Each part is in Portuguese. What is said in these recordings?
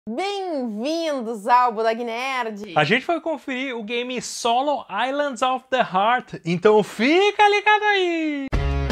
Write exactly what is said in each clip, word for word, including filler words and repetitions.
Bem-vindos ao Bulldog Nerd! A gente foi conferir o game Solo Islands of the Heart, então fica ligado aí!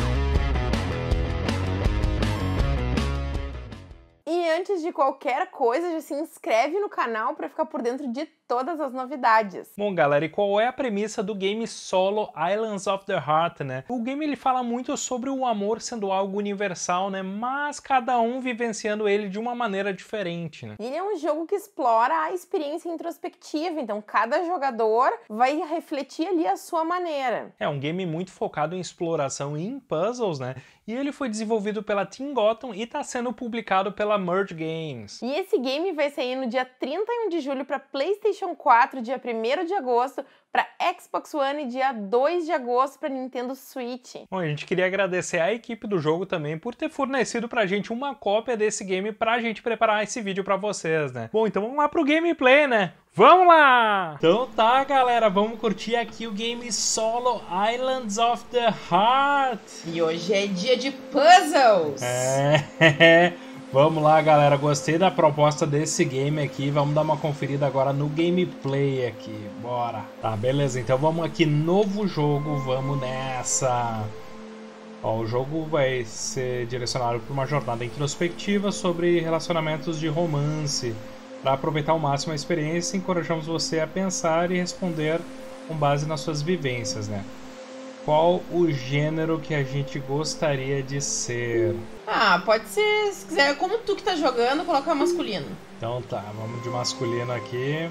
E antes de qualquer coisa, já se inscreve no canal para ficar por dentro de todas as novidades. Bom, galera, e qual é a premissa do game Solo Islands of the Heart, né? O game ele fala muito sobre o amor sendo algo universal, né? Mas cada um vivenciando ele de uma maneira diferente, né? Ele é um jogo que explora a experiência introspectiva, então cada jogador vai refletir ali a sua maneira. É um game muito focado em exploração e em puzzles, né? E ele foi desenvolvido pela Team Gotham e está sendo publicado pela Merge Games. E esse game vai sair no dia trinta e um de julho para PlayStation quatro, dia primeiro de agosto, para Xbox One e dia dois de agosto para Nintendo Switch. Bom, a gente queria agradecer à equipe do jogo também por ter fornecido pra gente uma cópia desse game pra gente preparar esse vídeo pra vocês, né? Bom, então vamos lá pro gameplay, né? Vamos lá! Então tá, galera, vamos curtir aqui o game Solo Islands of the Heart. E hoje é dia de puzzles! É... Vamos lá, galera, gostei da proposta desse game aqui, vamos dar uma conferida agora no gameplay aqui, bora. Tá, beleza, então vamos aqui, novo jogo, vamos nessa. Ó, o jogo vai ser direcionado para uma jornada introspectiva sobre relacionamentos de romance. Para aproveitar ao máximo a experiência, encorajamos você a pensar e responder com base nas suas vivências, né? Qual o gênero que a gente gostaria de ser? Ah, pode ser, se quiser, como tu que tá jogando, colocar masculino. Então tá, vamos de masculino aqui.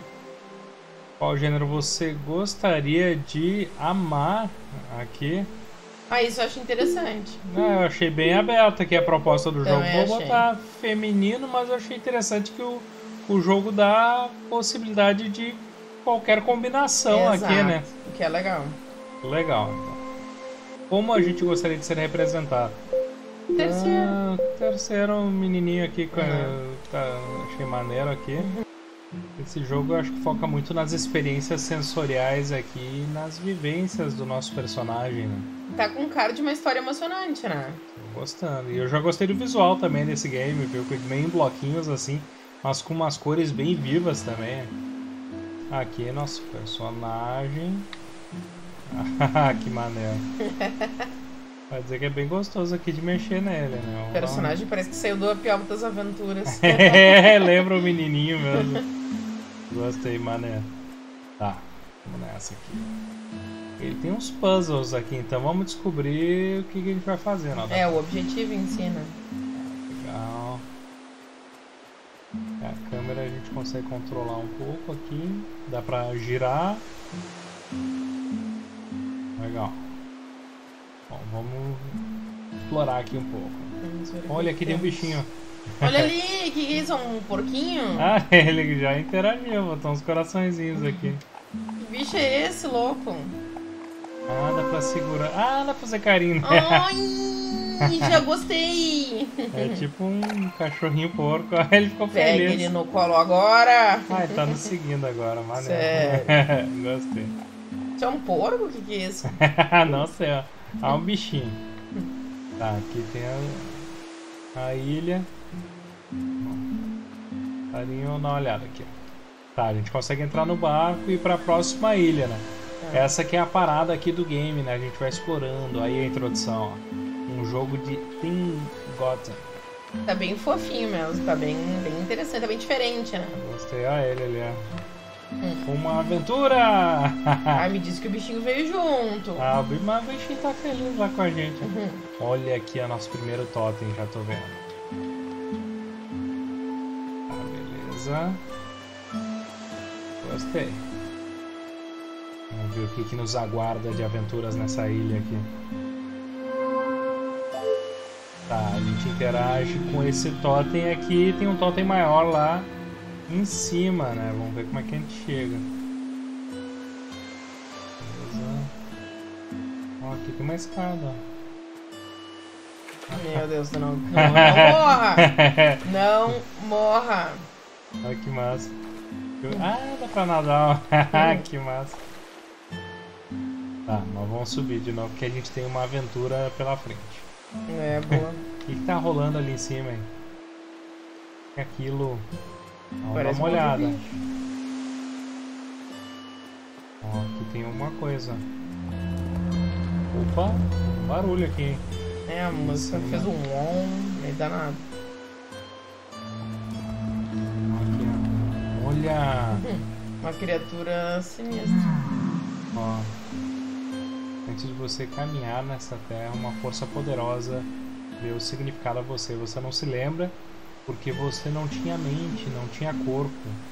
Qual gênero você gostaria de amar aqui? Ah, isso eu acho interessante. Ah, eu achei bem aberto aqui a proposta do jogo. Também Vou achei. botar feminino, mas eu achei interessante que o, o jogo dá possibilidade de qualquer combinação. Exato, aqui, né? o que é legal. Legal, então. Como a gente gostaria de ser representado? Terceiro. Ah, terceiro, um menininho aqui, com Uhum. tá, achei maneiro aqui. Esse jogo eu acho que foca muito nas experiências sensoriais aqui e nas vivências do nosso personagem, né? Tá com cara de uma história emocionante, né? Tô gostando. E eu já gostei do visual também desse game, viu? Meio em bloquinhos assim, mas com umas cores bem vivas também. Aqui nosso personagem. Ah, que maneiro. Vai dizer que é bem gostoso aqui de mexer nele, né? O personagem parece que saiu do Up Altas Aventuras. É, lembra o menininho mesmo. Gostei, maneiro. Tá, vamos nessa aqui. Ele tem uns puzzles aqui, então vamos descobrir o que, que a gente vai fazer. Não? É, o objetivo em si, né? Legal. A câmera a gente consegue controlar um pouco aqui. Dá pra girar. Legal. Bom, vamos explorar aqui um pouco. Olha, aqui tem um bichinho. Olha ali, que que é isso? Um porquinho? Ah, ele já interagiu, botou uns coraçõezinhos aqui. Que bicho é esse, louco? Ah, dá pra segurar. Ah, dá pra fazer carinho. Ai, já gostei. É tipo um cachorrinho porco. Ele ficou Pega feliz. ele no colo agora. Ah, ele tá nos seguindo agora, maneiro. Sério? Gostei. Isso é um porco? O que que é isso? Não sei, ó. Ah, um bichinho. Tá, aqui tem a, a ilha. Carinho, dá uma olhada aqui. Tá, a gente consegue entrar no barco e ir pra próxima ilha, né? É. Essa aqui é a parada aqui do game, né? A gente vai explorando. Aí a introdução, ó. Um jogo de Team Gotham. Tá bem fofinho mesmo, tá bem, bem interessante, tá bem diferente, né? Gostei, ó ele ali, ó. Hum. Uma aventura! Ai, me disse que o bichinho veio junto. Ah, mas o bichinho tá feliz lá com a gente. Uhum. Olha aqui o nosso primeiro totem, já tô vendo. Tá, beleza. Gostei. Vamos ver o que, que nos aguarda de aventuras nessa ilha aqui. Tá, a gente interage com esse totem aqui. Tem um totem maior lá em cima, né? Vamos ver como é que a gente chega. Beleza. Ó, aqui tem uma escada. Meu Deus, não, não, não morra! Não morra! Olha que massa. Ah, dá pra nadar. Que massa. Tá, mas vamos subir de novo, porque a gente tem uma aventura pela frente. É, boa. O que, que tá rolando ali em cima, hein? Aquilo. Vamos Parece dar uma um outro olhada. bicho. Ó, aqui tem alguma coisa. Opa, um barulho aqui. É, a música Sim. fez um on, meio danado. Aqui, ó. Olha! Hum, uma criatura sinistra. Ó. Antes de você caminhar nessa terra, uma força poderosa deu o significado a você. Você não se lembra porque você não tinha mente, não tinha corpo.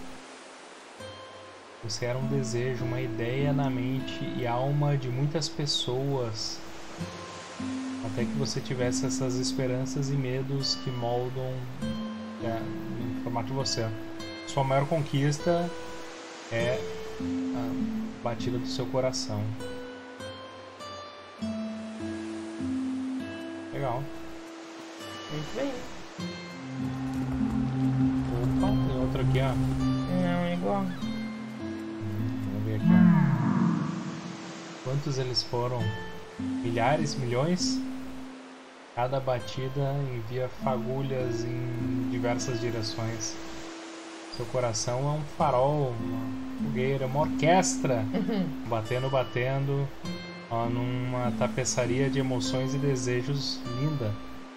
Você era um desejo, uma ideia na mente e alma de muitas pessoas. Até que você tivesse essas esperanças e medos que moldam é, no formato de você. Sua maior conquista é a batida do seu coração. Legal. Muito bem. Opa, tem outro aqui, ó. Não, é igual. Vamos ver aqui, ó. Quantos eles foram? Milhares? Milhões? Cada batida envia fagulhas em diversas direções. Seu coração é um farol, uma fogueira, uma orquestra. Uhum. Batendo, batendo, ó, numa tapeçaria de emoções e desejos linda.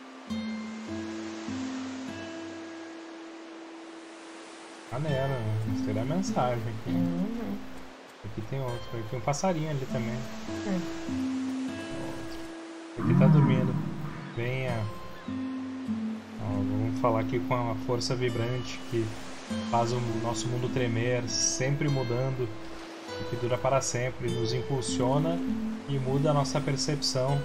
Maneiro, gostei da mensagem aqui. Uhum. Aqui tem outro, aqui tem um passarinho ali também. Uhum. Aqui tá dormindo. Venha. Ó, vamos falar aqui com a força vibrante que faz o nosso mundo tremer, sempre mudando, e que dura para sempre, nos impulsiona e muda a nossa percepção.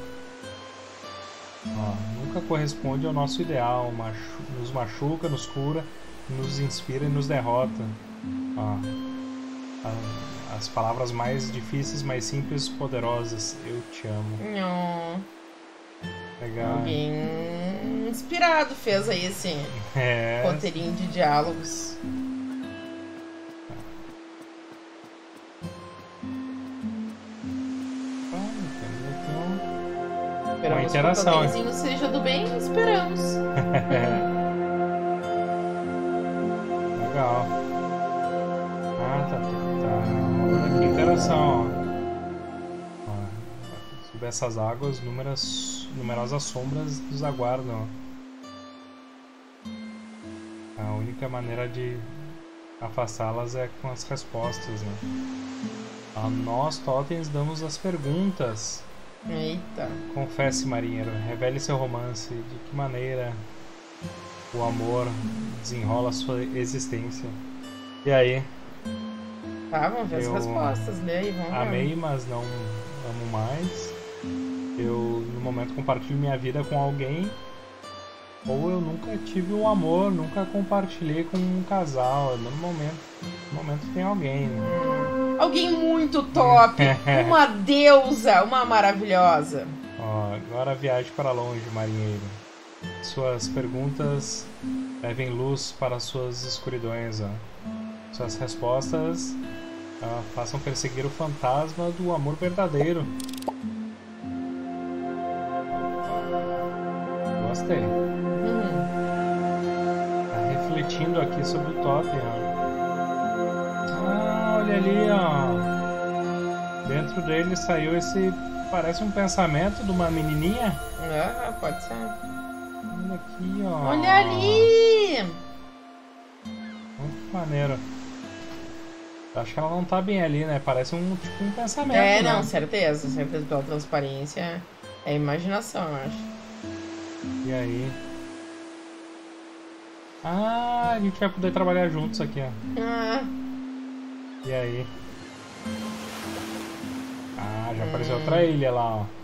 Ó, nunca corresponde ao nosso ideal, machu nos machuca, nos cura, nos inspira e nos derrota. Ó, a, as palavras mais difíceis, mais simples, poderosas. Eu te amo. Não. Legal. Alguém inspirado fez aí esse É. roteirinho de diálogos. Esperamos Uma interação, que o Totemzinho seja do bem, esperamos. Legal. Ah, tá, tá rolando aqui interação, ó. Ó, sob essas águas, numeras, numerosas sombras nos aguardam. A única maneira de afastá-las é com as respostas, né? A nós, totens, damos as perguntas. Eita. Confesse, marinheiro, revele seu romance. De que maneira o amor desenrola a sua existência? E aí? Tá, vamos ver Eu as respostas. Lê aí, vamos ver. Amei, mas não amo mais. Eu, no momento, compartilho minha vida com alguém. Ou eu nunca tive um amor, nunca compartilhei com um casal. No momento, no momento tem alguém, né? Hum, alguém muito top. Uma deusa, uma maravilhosa. Ó, agora viaje para longe, marinheiro. Suas perguntas levem luz para suas escuridões. Ó. Suas respostas ó, façam perseguir o fantasma do amor verdadeiro. Gostei. Hum. Tá refletindo aqui sobre o totem, ó. Ah, olha ali, ó. Dentro dele saiu esse... Parece um pensamento de uma menininha. Ah, pode ser. Olha aqui, ó. Olha ali! Muito maneiro. Acho que ela não tá bem ali, né? Parece um, tipo, um pensamento, É, né? não, certeza. Certeza pela transparência. É imaginação, eu acho. E aí? Ah, a gente vai poder trabalhar juntos aqui, ó. Ah, E aí? Ah, já apareceu Hum. outra ilha lá, ó.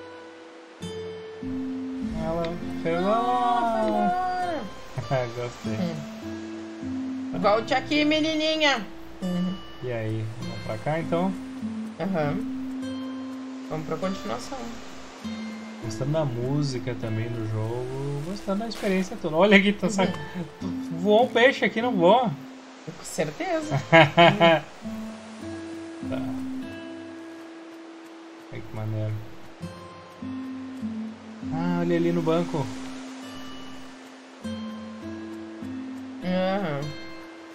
Ela fez lá. Gostei. hum. Volte aqui, menininha. Uhum. E aí? Vamos pra cá, então? Aham. Vamos pra continuação. Gostando da música também do jogo. Gostando da experiência toda. Olha aqui, tá sa... voou um peixe aqui, não voa. Com certeza. Tá. Ai, que maneiro. Ah, olha ali no banco. Aham.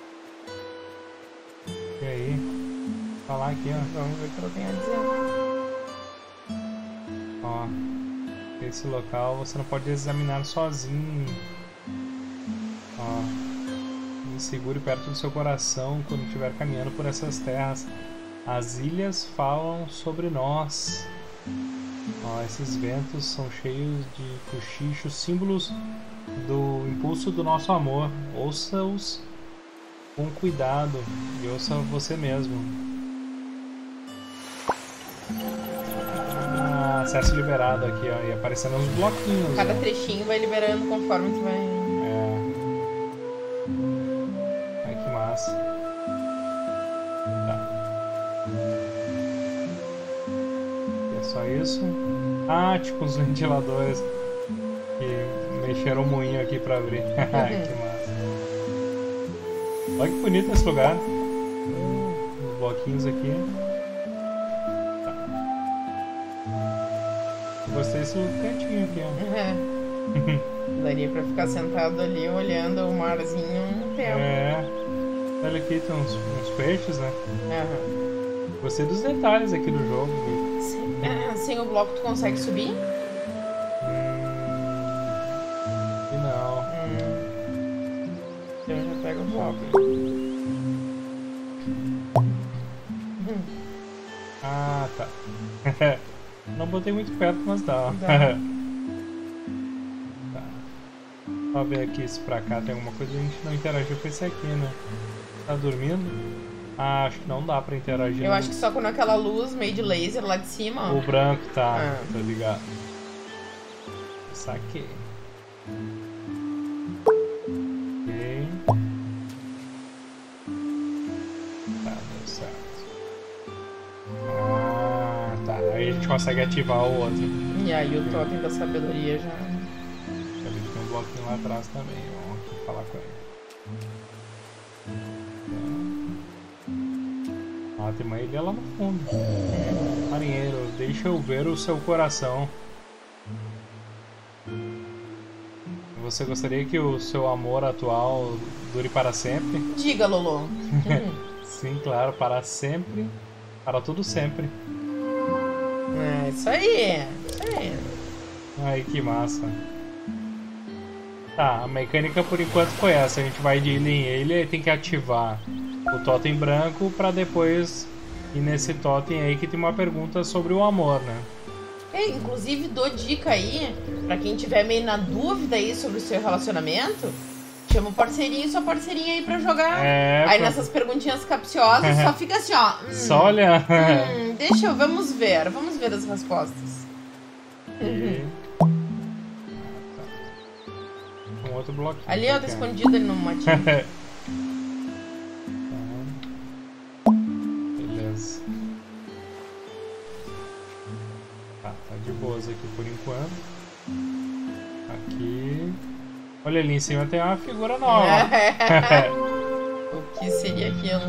falar aqui, ó. Vamos ver o que ela tem a dizer. Ó, esse local você não pode examinar sozinho. Ó, me segure perto do seu coração quando estiver caminhando por essas terras. As ilhas falam sobre nós. Ó, esses ventos são cheios de cochichos, símbolos do impulso do nosso amor. Ouça-os com cuidado e ouça você mesmo. Ah, acesso liberado aqui, ó, e aparecendo uns bloquinhos. Cada ó. trechinho vai liberando conforme tu vai... É. Ai, que massa. Tá. É só isso? Ah, tipo os ventiladores que mexeram o moinho aqui pra abrir. Que massa. Olha que bonito esse lugar. Os bloquinhos aqui. Tá. Eu gostei desse cantinho aqui, ó. É. Daria pra ficar sentado ali olhando o marzinho um tempo. É. Olha aqui, tem uns, uns peixes, né? Uhum. Gostei dos detalhes aqui do jogo. Sem, ah, sem o bloco tu consegue subir? Hum, e não. Hum. Então já pega o bloco. Hum. Ah, tá. Não botei muito perto, mas dá. Dá. Tá. Só ver aqui se pra cá tem alguma coisa. A gente não interagiu com esse aqui, né? Tá dormindo? Ah, acho que não dá pra interagir. Eu no... acho que só quando aquela luz meio de laser lá de cima, ó. O branco tá, Ah. tá ligado. Saquei. Ok. Tá, deu certo. Ah, tá. Aí a gente consegue ativar o outro. E aí o totem da sabedoria já... Ele tem um bloquinho lá atrás também. Vamos aqui falar com ele. Ah, tem uma ilha lá no fundo. Marinheiro, deixa eu ver o seu coração. Você gostaria que o seu amor atual dure para sempre? Diga, Lolo. Sim, claro, para sempre. Para tudo sempre. É, isso aí. Isso aí. Ai, que massa. Tá, a mecânica por enquanto foi essa. A gente vai de ilha em ilha e tem que ativar o totem branco para depois ir nesse totem aí que tem uma pergunta sobre o amor, né? É, inclusive dou dica aí, pra quem tiver meio na dúvida aí sobre o seu relacionamento, chama o parceirinho e sua parceirinha aí pra jogar. É, aí pra... nessas perguntinhas capciosas, só fica assim, ó. Hum, Só olhar. Hum, deixa eu, vamos ver, vamos ver as respostas. E... Um outro bloquinho. Ali, ó, tá escondido ali no matinho. Beleza. Tá, tá de boas aqui por enquanto. Aqui. Olha ali em cima tem uma figura nova. É. O que seria aquilo?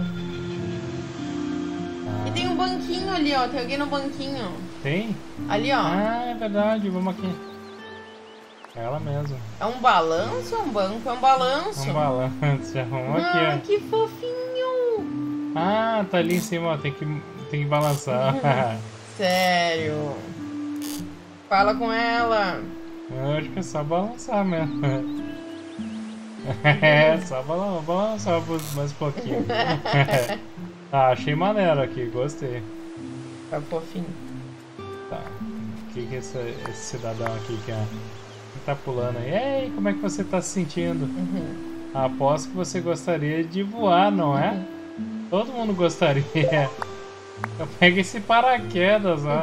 Ah, E tem um banquinho ali, ó. Tem alguém no banquinho. tem? Ali, ó. Ah, é verdade. Vamos aqui. É ela mesmo. É um balanço ou um banco? É um balanço. Um balanço. Vamos aqui, Ah, ó. que fofinho. Ah, tá ali em cima, ó. Tem que, tem que balançar. Sério. Fala com ela. Eu acho que é só balançar mesmo. É, só balan- balançar mais um pouquinho. Tá, achei maneiro aqui, gostei. Tá fofinho. Tá, o que que esse, esse cidadão aqui quer? Que tá pulando aí? Ei, como é que você tá se sentindo? Uhum. Aposto que você gostaria de voar, não é? Uhum. Todo mundo gostaria. Eu pego esse paraquedas, ó.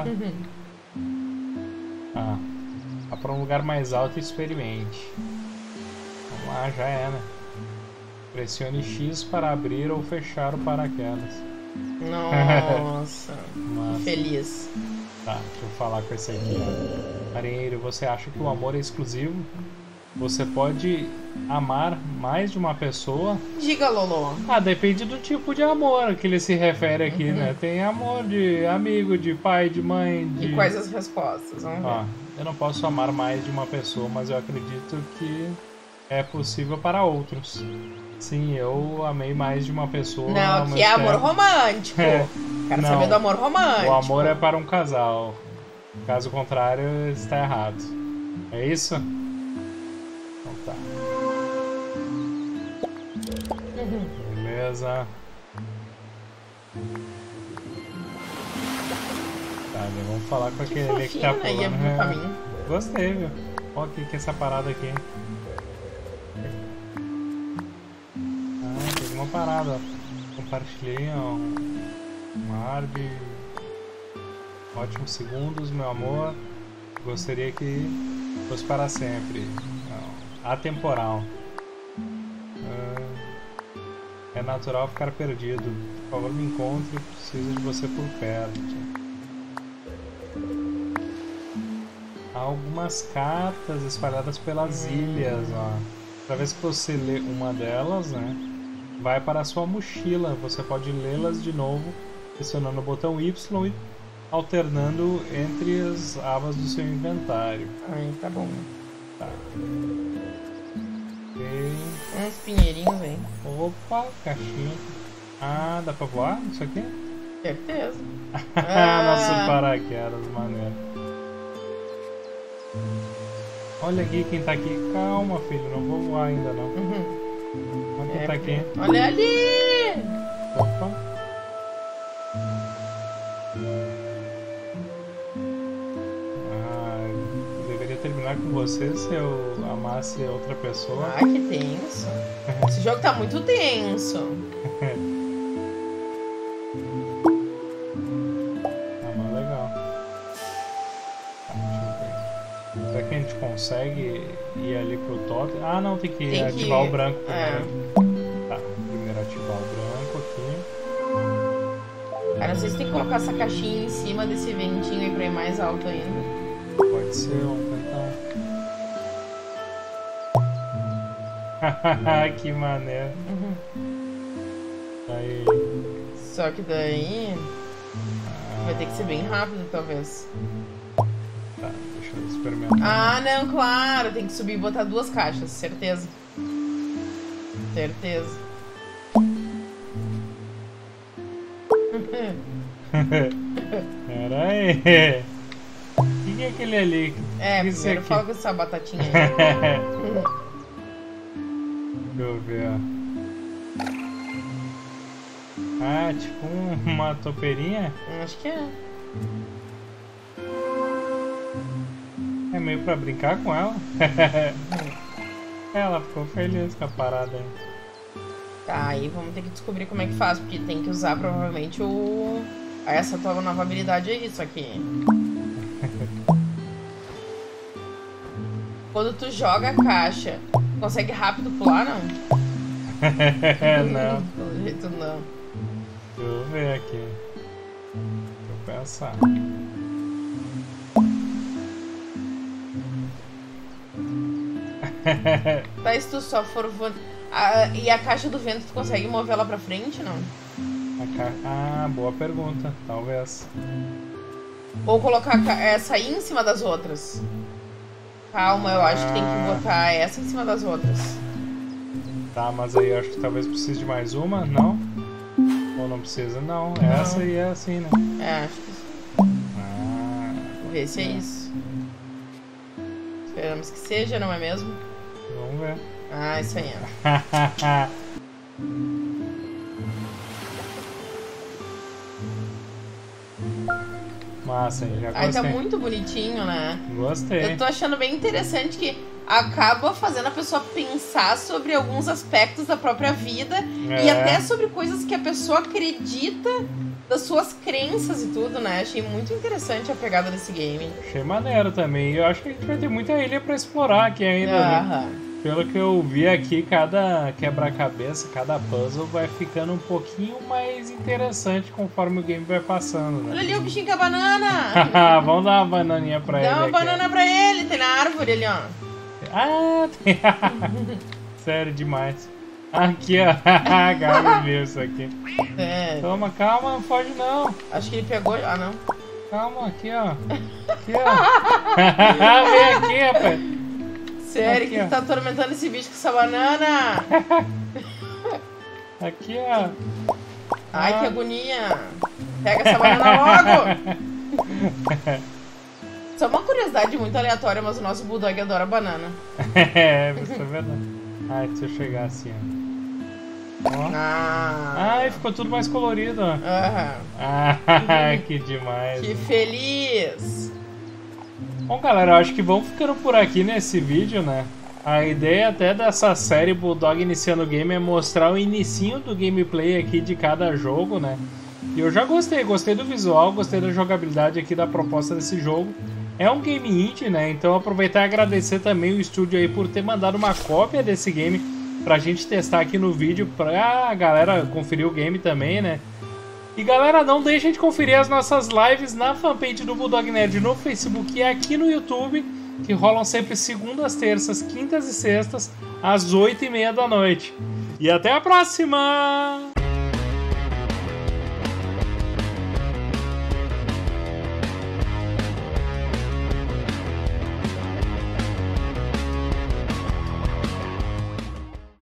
Ah, vá pra um lugar mais alto e experimente. Vamos lá, já é, né? Pressione X para abrir ou fechar o paraquedas. Nossa. Mas, Feliz. tá, deixa eu falar com esse aqui, ó. Marinheiro, você acha que o amor é exclusivo? Você pode amar mais de uma pessoa? Diga, Lolo. Ah, depende do tipo de amor que ele se refere aqui, Uhum. né? Tem amor de amigo, de pai, de mãe, de... E quais as respostas? Vamos ver. Ó, eu não posso amar mais de uma pessoa, mas eu acredito que é possível para outros. Sim, eu amei mais de uma pessoa. Não, mas que é amor é- romântico. É, Quero Não, saber do amor romântico. o amor é para um casal. Caso contrário, está errado. É isso? Então tá. Uhum. Beleza. Tá, vamos falar com aquele ali que tá fofinho, né? pulando. Ia vir É, pra mim. Gostei, viu? Olha aqui que essa parada aqui. Ah, tem uma parada, ó. Compartilhei, ó. Marby. Ótimos segundos, meu amor. Gostaria que fosse para sempre. Não. Atemporal. Ah, é natural ficar perdido. Por favor, me encontre. Preciso de você por perto. Há algumas cartas espalhadas pelas ilhas, ó. Cada vez que você lê uma delas, né, vai para a sua mochila. Você pode lê-las de novo, pressionando o botão Y e alternando entre as abas do seu inventário. Ai, tá bom. Tá. Ok. Uns pinheirinhos aí. Opa, caixinha. Ah, dá pra voar isso aqui? Certeza. Nosso Ah. paraquedas, maneiro. Olha aqui quem tá aqui. Calma, filho, não vou voar ainda não. Uhum. Olha quem É, tá aqui. olha ali! Opa. Ah, deveria terminar com você se eu amasse outra pessoa. Ai, que tenso. Esse jogo tá muito tenso. Ah, mas legal. Tá, deixa eu ver. Será que a gente consegue ir ali pro totem? Ah, não, tem que Tem que- ativar o branco é. primeiro. Tá, primeiro ativar o branco aqui. Cara, não sei se tem que colocar essa caixinha em cima desse ventinho aí pra ir mais alto ainda. Pode ser, vamos tentar. Que maneiro. Uhum. Aí. Só que daí Ah, vai ter que ser bem rápido, talvez. tá, deixa eu experimentar. Ah, não, claro. Tem que subir e botar duas caixas, certeza. Certeza. Pera aí. O que é aquele ali? É, Isso primeiro aqui. fala com essa batatinha aí. Deixa eu ver, ó. Ah, tipo um- uma topeirinha? Acho que é. É meio pra brincar com ela. Ela ficou feliz com a parada aí. Tá, aí vamos ter que descobrir como é que faz, porque tem que usar provavelmente o... essa tua nova habilidade aí, só que... Quando tu joga a caixa, consegue rápido pular, não? Não. Pelo jeito não. Deixa eu ver aqui. Deixa eu pensar. Tá, se tu só for... vo- Ah, e a caixa do vento, tu consegue mover ela pra frente, não? A ca- Ah, boa pergunta. Talvez. Ou colocar a ca- essa aí em cima das outras? Calma, eu acho que tem que botar essa em cima das outras. Tá, mas aí eu acho que talvez precise de mais uma, não? Ou não precisa? Não, Não. essa aí é assim, né? É, acho que sim. Ah, Vamos ver se é isso. Esperamos que seja, não é mesmo? vamos ver. Ah, isso aí é. Massa, hein? Já Aí tá gostei. muito bonitinho, né? Gostei. Eu tô achando bem interessante que acaba fazendo a pessoa pensar sobre alguns aspectos da própria vida e É. até sobre coisas que a pessoa acredita, das suas crenças e tudo, né? Achei muito interessante a pegada desse game. Achei maneiro também. Eu acho que a gente vai ter muita ilha pra explorar aqui ainda, né? Aham. Pelo que eu vi aqui, cada quebra-cabeça, cada puzzle vai ficando um pouquinho mais interessante conforme o game vai passando, Olha né? ali o bichinho com a banana! Vamos dar uma bananinha pra ele Dá uma aqui. banana pra ele, tem na árvore ali, ó. Ah, tem... Sério, demais. Aqui, ó. Gabi viu isso aqui. É, Toma, calma, não pode não. acho que ele pegou. Ah, não. Calma, aqui, ó. Aqui, ó. Vem aqui, rapaz. Sério, Aqui, que ó. tu tá atormentando esse bicho com essa banana? Aqui, ó. Ai, Ah. que agonia. Pega essa banana logo! Só uma curiosidade muito aleatória, mas o nosso Bulldog adora banana. É, isso é verdade. Ai, deixa eu chegar assim, ó. Ó. Ah. Ai, ficou tudo mais colorido, ó. Aham. Ah, que demais. Que feliz! Bom, galera, eu acho que vamos ficando por aqui nesse vídeo, né? A ideia até dessa série Bulldog Iniciando o Game é mostrar o inicinho do gameplay aqui de cada jogo, né? E eu já gostei, gostei do visual, gostei da jogabilidade aqui, da proposta desse jogo. É um game indie, né? Então aproveitar e agradecer também o estúdio aí por ter mandado uma cópia desse game pra gente testar aqui no vídeo, pra galera conferir o game também, né? E galera, não deixem de conferir as nossas lives na fanpage do Bulldog Nerd no Facebook e aqui no YouTube, que rolam sempre segundas, terças, quintas e sextas, às oito e meia da noite. E até a próxima!